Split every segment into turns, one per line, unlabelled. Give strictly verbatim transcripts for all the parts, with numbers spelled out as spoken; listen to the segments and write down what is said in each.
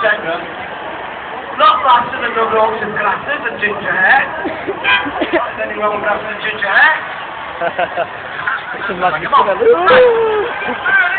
segment. Lot faster than the ropes and glasses and ginger hair. Does anyone have some ginger hair? Come on. Come on.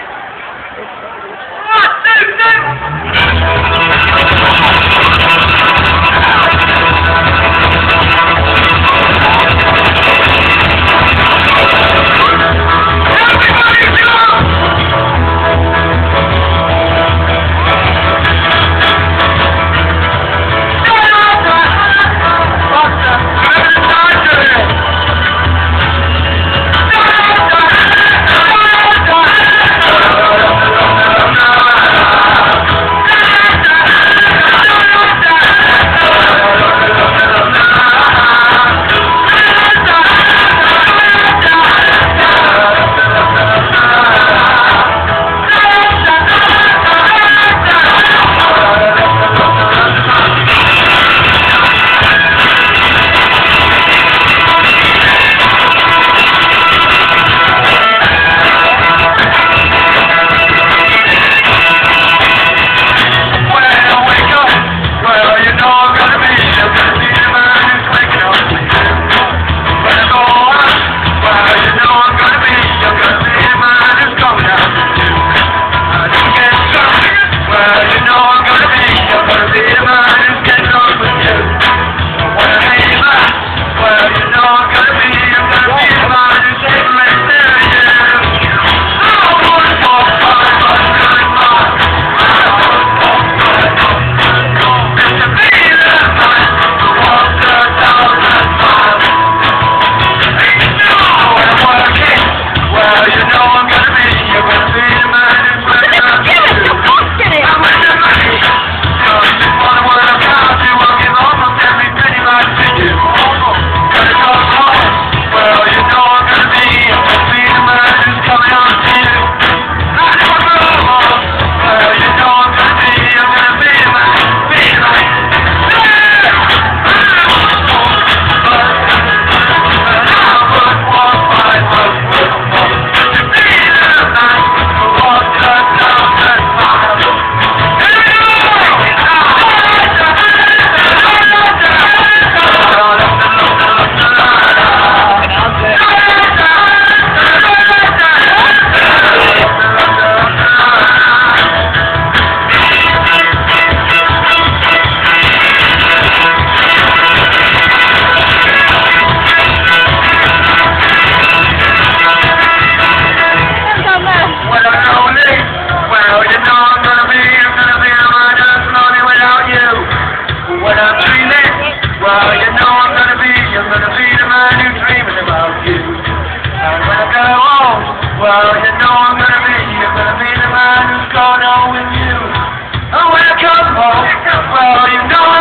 Well, you know I'm gonna be, you're gonna be the man who's gone home with you. And when I come home, well, you know